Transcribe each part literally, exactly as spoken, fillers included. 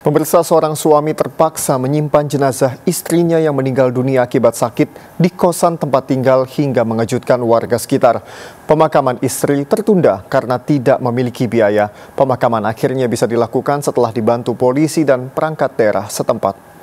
Pemirsa, seorang suami terpaksa menyimpan jenazah istrinya yang meninggal dunia akibat sakit di kosan tempat tinggal hingga mengejutkan warga sekitar. Pemakaman istri tertunda karena tidak memiliki biaya. Pemakaman akhirnya bisa dilakukan setelah dibantu polisi dan perangkat daerah setempat.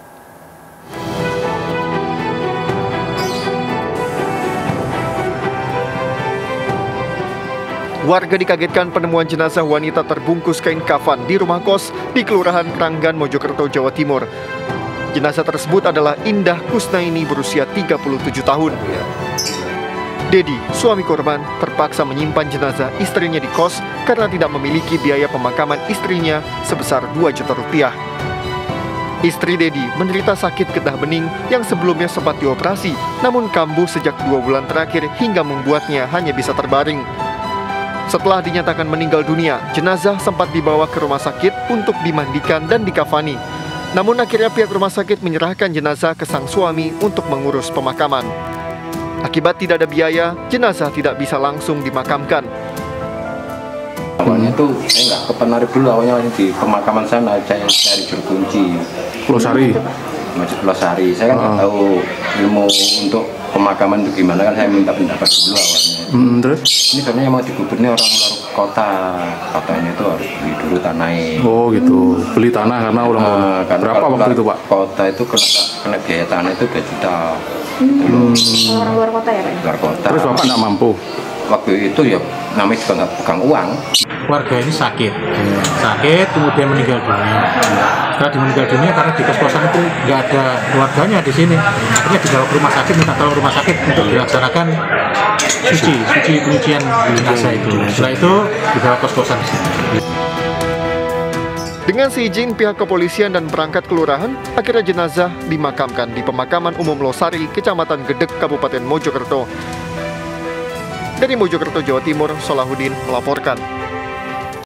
Warga dikagetkan penemuan jenazah wanita terbungkus kain kafan di rumah kos di Kelurahan Kranggan, Mojokerto, Jawa Timur. Jenazah tersebut adalah Indah Kusnaini berusia tiga puluh tujuh tahun. Dedi, suami korban, terpaksa menyimpan jenazah istrinya di kos karena tidak memiliki biaya pemakaman istrinya sebesar dua juta rupiah. Istri Dedi menderita sakit getah bening yang sebelumnya sempat dioperasi, namun kambuh sejak dua bulan terakhir hingga membuatnya hanya bisa terbaring. Setelah dinyatakan meninggal dunia, jenazah sempat dibawa ke rumah sakit untuk dimandikan dan dikafani. Namun akhirnya pihak rumah sakit menyerahkan jenazah ke sang suami untuk mengurus pemakaman. Akibat tidak ada biaya, jenazah tidak bisa langsung dimakamkan. Awalnya tuh saya nggak ke Penari dulu, awalnya di pemakaman sana saya cari juru kunci. Losari? Masjid Losari. Saya kan nggak uh. tahu ilmu untuk pemakaman itu gimana, kan saya minta pendapat dulu awalnya. Hmm, terus? Ini sebenarnya mau digubernir orang luar kota, katanya itu harus beli dulu tanahnya. Oh gitu, beli tanah karena orang uh, berapa waktu itu Pak? Kota itu kena, kena biaya tanah itu dua juta. Hmm. Orang luar kota ya Pak? Luar kota. Terus Bapak nggak mampu? Waktu itu ya namanya juga nggak pegang uang. Warga ini sakit, sakit kemudian meninggal dunia. Setelah di meninggal dunia karena di kos-kosan itu nggak ada keluarganya di sini, akhirnya dibawa ke rumah sakit, minta tolong rumah sakit untuk dilaksanakan suci, suci penyucian jenazah itu. Setelah itu dibawa kos-kosan di sini. Dengan seizin pihak kepolisian dan perangkat kelurahan, akhirnya jenazah dimakamkan di Pemakaman Umum Losari, Kecamatan Gedek, Kabupaten Mojokerto. Dari Mojokerto, Jawa Timur, Solahuddin melaporkan.